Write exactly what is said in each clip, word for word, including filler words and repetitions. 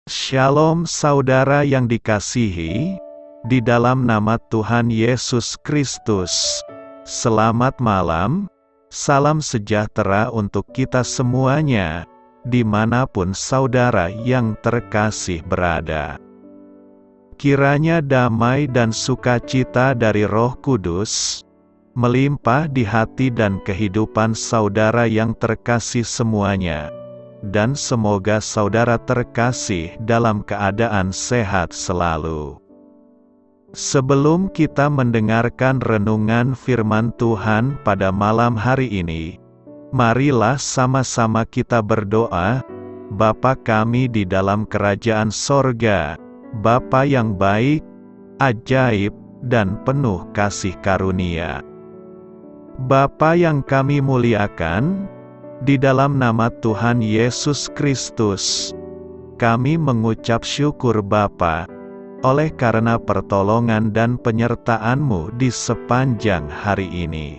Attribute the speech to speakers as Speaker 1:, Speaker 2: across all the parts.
Speaker 1: Shalom saudara yang dikasihi, di dalam nama Tuhan Yesus Kristus. Selamat malam, salam sejahtera untuk kita semuanya, dimanapun saudara yang terkasih berada. Kiranya damai dan sukacita dari Roh Kudus melimpah di hati dan kehidupan saudara yang terkasih semuanya. Dan semoga saudara terkasih dalam keadaan sehat selalu. Sebelum kita mendengarkan renungan firman Tuhan pada malam hari ini, marilah sama-sama kita berdoa. Bapa kami di dalam kerajaan sorga, Bapa yang baik, ajaib, dan penuh kasih karunia. Bapa yang kami muliakan, di dalam nama Tuhan Yesus Kristus, kami mengucap syukur Bapa, oleh karena pertolongan dan penyertaan-Mu di sepanjang hari ini.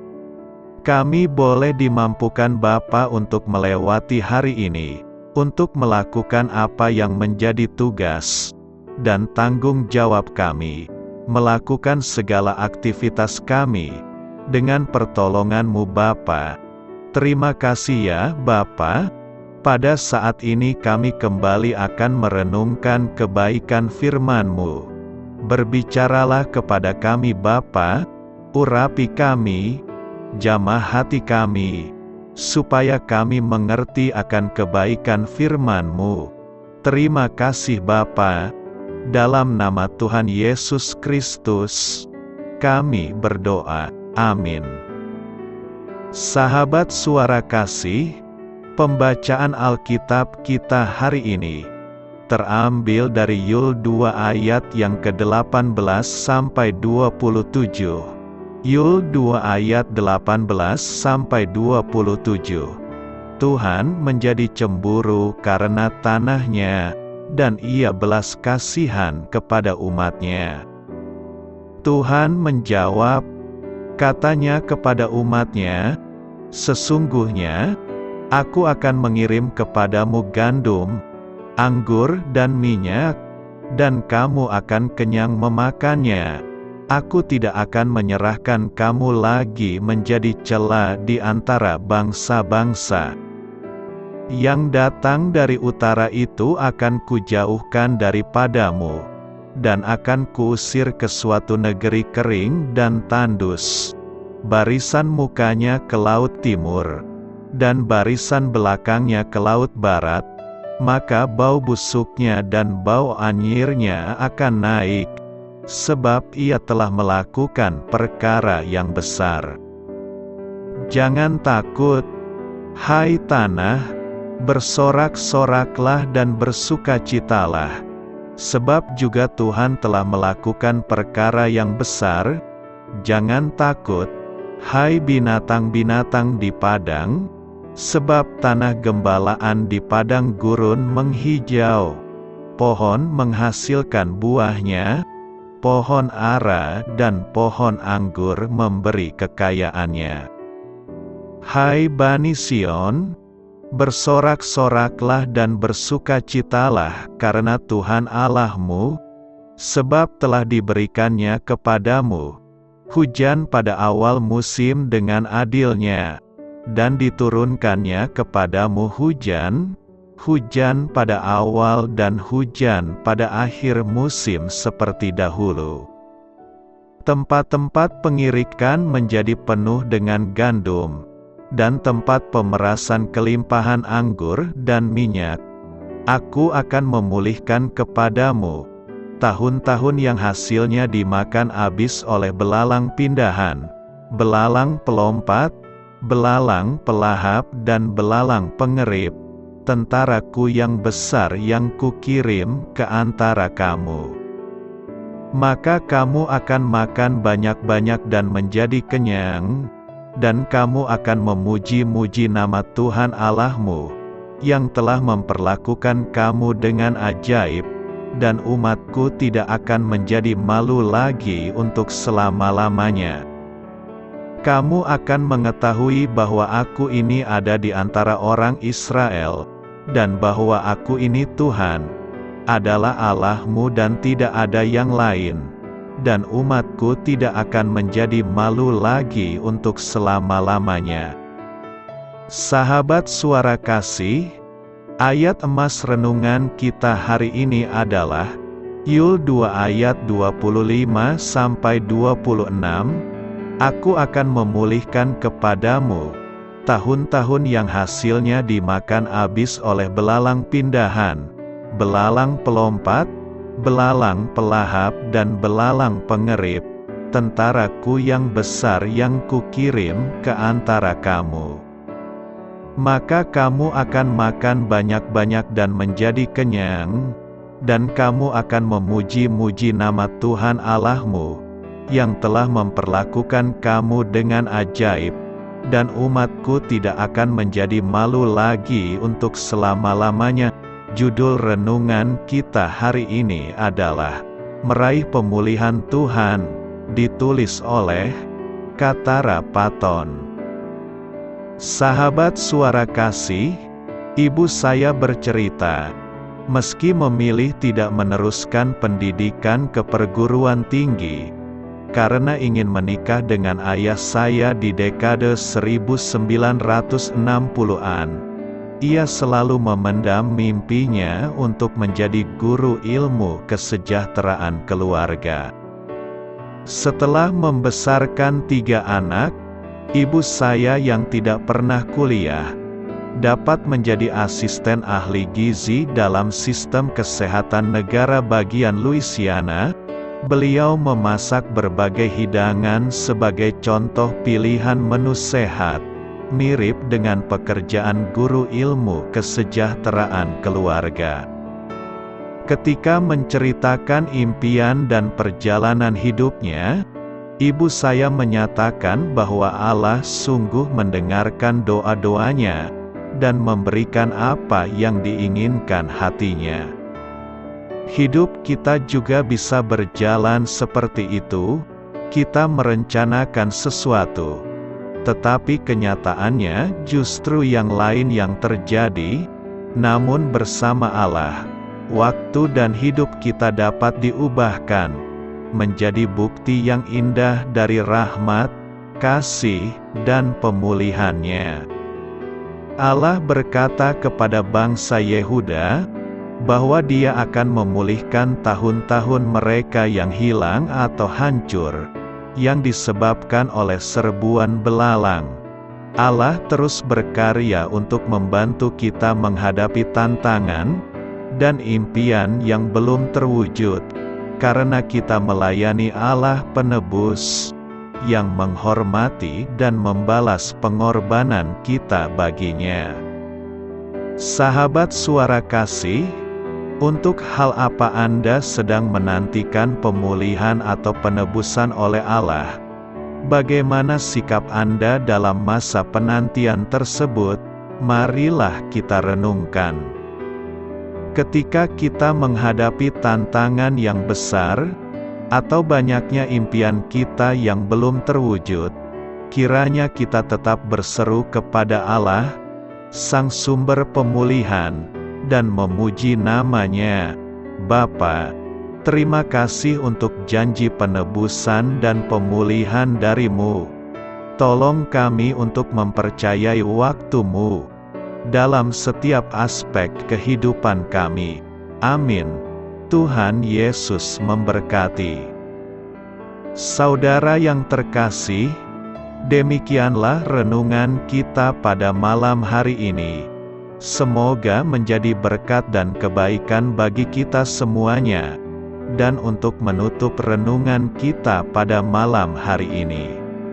Speaker 1: Kami boleh dimampukan Bapa untuk melewati hari ini, untuk melakukan apa yang menjadi tugas dan tanggung jawab kami, melakukan segala aktivitas kami, dengan pertolongan-Mu Bapa. Terima kasih ya Bapa. Pada saat ini kami kembali akan merenungkan kebaikan firman-Mu. Berbicaralah kepada kami Bapa, urapi kami, jamah hati kami, supaya kami mengerti akan kebaikan firman-Mu. Terima kasih Bapa. Dalam nama Tuhan Yesus Kristus, kami berdoa. Amin. Sahabat suara kasih, pembacaan Alkitab kita hari ini terambil dari Yul dua ayat yang ke delapan belas sampai dua puluh tujuh. Yul dua ayat delapan belas sampai dua puluh tujuh. Tuhan menjadi cemburu karena tanahnya, dan Ia belas kasihan kepada umatnya. Tuhan menjawab, katanya kepada umatnya, sesungguhnya, aku akan mengirim kepadamu gandum, anggur dan minyak, dan kamu akan kenyang memakannya. Aku tidak akan menyerahkan kamu lagi menjadi cela di antara bangsa-bangsa. Yang datang dari utara itu akan kujauhkan daripadamu, dan akan kuusir ke suatu negeri kering dan tandus. Barisan mukanya ke laut timur, dan barisan belakangnya ke laut barat, maka bau busuknya dan bau anyirnya akan naik, sebab ia telah melakukan perkara yang besar. Jangan takut, hai tanah, bersorak-soraklah dan bersukacitalah, sebab juga Tuhan telah melakukan perkara yang besar. Jangan takut, hai binatang-binatang di padang, sebab tanah gembalaan di padang gurun menghijau. Pohon menghasilkan buahnya, pohon ara dan pohon anggur memberi kekayaannya. Hai Bani Sion, bersorak-soraklah dan bersukacitalah karena Tuhan Allahmu, sebab telah diberikannya kepadamu hujan pada awal musim dengan adilnya, dan diturunkannya kepadamu hujan, hujan pada awal dan hujan pada akhir musim seperti dahulu. Tempat-tempat pengirikan menjadi penuh dengan gandum, dan tempat pemerasan kelimpahan anggur dan minyak. Aku akan memulihkan kepadamu tahun-tahun yang hasilnya dimakan habis oleh belalang pindahan, belalang pelompat, belalang pelahap dan belalang pengerip, tentaraku yang besar yang kukirim ke antara kamu. Maka kamu akan makan banyak-banyak dan menjadi kenyang, dan kamu akan memuji-muji nama Tuhan Allahmu, yang telah memperlakukan kamu dengan ajaib, dan umatku tidak akan menjadi malu lagi untuk selama-lamanya. Kamu akan mengetahui bahwa aku ini ada di antara orang Israel, dan bahwa aku ini Tuhan, adalah Allahmu dan tidak ada yang lain, dan umatku tidak akan menjadi malu lagi untuk selama-lamanya. Sahabat Suara Kasih, ayat emas renungan kita hari ini adalah Yul dua ayat dua puluh lima sampai dua puluh enam. Aku akan memulihkan kepadamu tahun-tahun yang hasilnya dimakan habis oleh belalang pindahan, belalang pelompat, belalang pelahap dan belalang pengerip, tentaraku yang besar yang kukirim ke antara kamu. Maka kamu akan makan banyak-banyak dan menjadi kenyang, dan kamu akan memuji-muji nama Tuhan Allahmu, yang telah memperlakukan kamu dengan ajaib, dan umatku tidak akan menjadi malu lagi untuk selama-lamanya. Judul renungan kita hari ini adalah Meraih Pemulihan Tuhan, ditulis oleh Katara Patton. Sahabat Suara Kasih, ibu saya bercerita, meski memilih tidak meneruskan pendidikan ke perguruan tinggi, karena ingin menikah dengan ayah saya di dekade seribu sembilan ratus enam puluhan, ia selalu memendam mimpinya untuk menjadi guru ilmu kesejahteraan keluarga. Setelah membesarkan tiga anak, ibu saya yang tidak pernah kuliah, dapat menjadi asisten ahli gizi dalam sistem kesehatan negara bagian Louisiana. Beliau memasak berbagai hidangan sebagai contoh pilihan menu sehat, mirip dengan pekerjaan guru ilmu kesejahteraan keluarga. Ketika menceritakan impian dan perjalanan hidupnya, ibu saya menyatakan bahwa Allah sungguh mendengarkan doa-doanya, dan memberikan apa yang diinginkan hatinya. Hidup kita juga bisa berjalan seperti itu, kita merencanakan sesuatu, tetapi kenyataannya justru yang lain yang terjadi. Namun bersama Allah, waktu dan hidup kita dapat diubahkan menjadi bukti yang indah dari rahmat, kasih, dan pemulihannya. Allah berkata kepada bangsa Yehuda bahwa Dia akan memulihkan tahun-tahun mereka yang hilang atau hancur, yang disebabkan oleh serbuan belalang. Allah terus berkarya untuk membantu kita menghadapi tantangan dan impian yang belum terwujud, karena kita melayani Allah Penebus, yang menghormati dan membalas pengorbanan kita baginya. Sahabat Suara Kasih, untuk hal apa Anda sedang menantikan pemulihan atau penebusan oleh Allah? Bagaimana sikap Anda dalam masa penantian tersebut? Marilah kita renungkan. Ketika kita menghadapi tantangan yang besar, atau banyaknya impian kita yang belum terwujud, kiranya kita tetap berseru kepada Allah, Sang Sumber Pemulihan, dan memuji nama-Nya. Bapa, terima kasih untuk janji penebusan dan pemulihan dari-Mu. Tolong kami untuk mempercayai waktu-Mu dalam setiap aspek kehidupan kami. Amin. Tuhan Yesus memberkati. Saudara yang terkasih, demikianlah renungan kita pada malam hari ini. Semoga menjadi berkat dan kebaikan bagi kita semuanya. Dan untuk menutup renungan kita pada malam hari ini,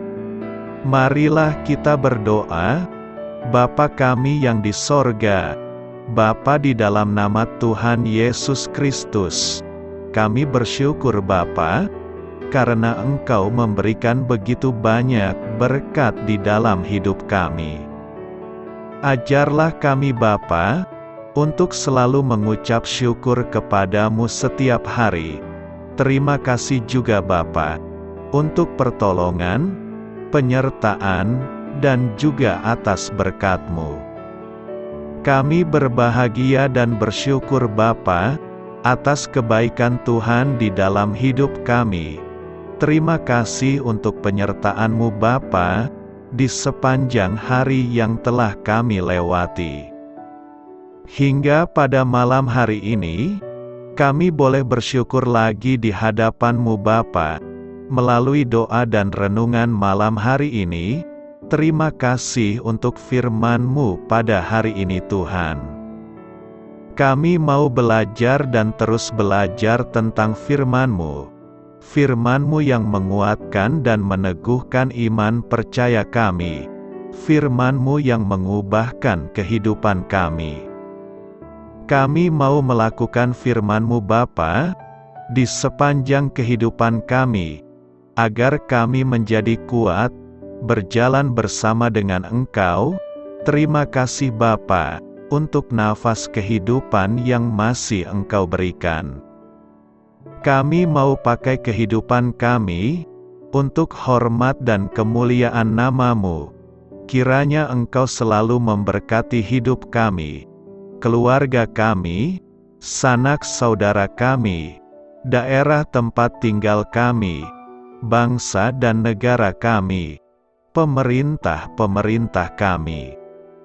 Speaker 1: marilah kita berdoa. Bapa kami yang di sorga, Bapa di dalam nama Tuhan Yesus Kristus, kami bersyukur Bapa, karena Engkau memberikan begitu banyak berkat di dalam hidup kami. Ajarlah kami Bapa, untuk selalu mengucap syukur kepadamu setiap hari. Terima kasih juga Bapa, untuk pertolongan, penyertaan, dan juga atas berkat-Mu. Kami berbahagia dan bersyukur Bapa, atas kebaikan Tuhan di dalam hidup kami. Terima kasih untuk penyertaan-Mu Bapa, di sepanjang hari yang telah kami lewati. Hingga pada malam hari ini, kami boleh bersyukur lagi di hadapan-Mu Bapa. Melalui doa dan renungan malam hari ini, terima kasih untuk firman-Mu pada hari ini Tuhan. Kami mau belajar dan terus belajar tentang firman-Mu. Firman-Mu yang menguatkan dan meneguhkan iman percaya kami. Firman-Mu yang mengubahkan kehidupan kami. Kami mau melakukan firman-Mu Bapa, di sepanjang kehidupan kami, agar kami menjadi kuat, berjalan bersama dengan Engkau. Terima kasih Bapa, untuk nafas kehidupan yang masih Engkau berikan. Kami mau pakai kehidupan kami, untuk hormat dan kemuliaan nama-Mu. Kiranya Engkau selalu memberkati hidup kami, keluarga kami, sanak saudara kami, daerah tempat tinggal kami, bangsa dan negara kami, pemerintah-pemerintah kami.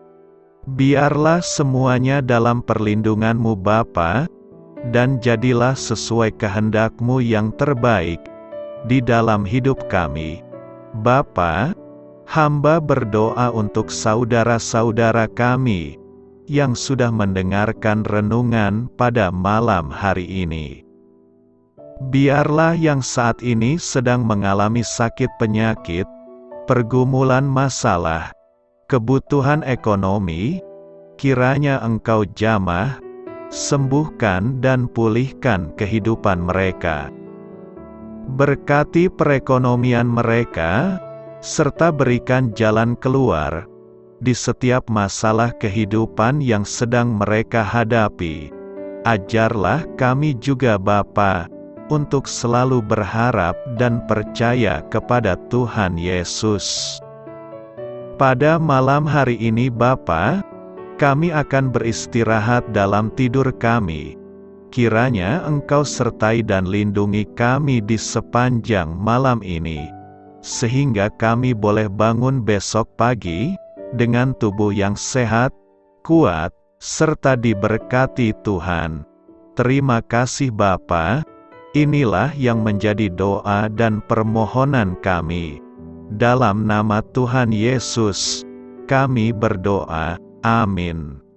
Speaker 1: Biarlah semuanya dalam perlindungan-Mu Bapa, dan jadilah sesuai kehendak-Mu yang terbaik, di dalam hidup kami. Bapa, hamba berdoa untuk saudara-saudara kami, yang sudah mendengarkan renungan pada malam hari ini. Biarlah yang saat ini sedang mengalami sakit penyakit, pergumulan masalah, kebutuhan ekonomi, kiranya Engkau jamah, sembuhkan dan pulihkan kehidupan mereka. Berkati perekonomian mereka, serta berikan jalan keluar, di setiap masalah kehidupan yang sedang mereka hadapi. Ajarlah kami juga Bapa, untuk selalu berharap dan percaya kepada Tuhan Yesus. Pada malam hari ini Bapa, kami akan beristirahat dalam tidur kami. Kiranya Engkau sertai dan lindungi kami di sepanjang malam ini, sehingga kami boleh bangun besok pagi, dengan tubuh yang sehat, kuat, serta diberkati Tuhan. Terima kasih Bapa. Inilah yang menjadi doa dan permohonan kami. Dalam nama Tuhan Yesus, kami berdoa. Amin.